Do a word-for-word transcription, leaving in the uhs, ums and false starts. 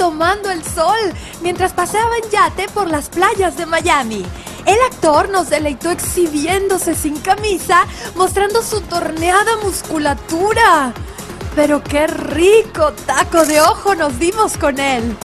tomando el sol mientras paseaba en yate por las playas de Miami. El actor nos deleitó exhibiéndose sin camisa, mostrando su torneada musculatura. Pero qué rico taco de ojo nos dimos con él.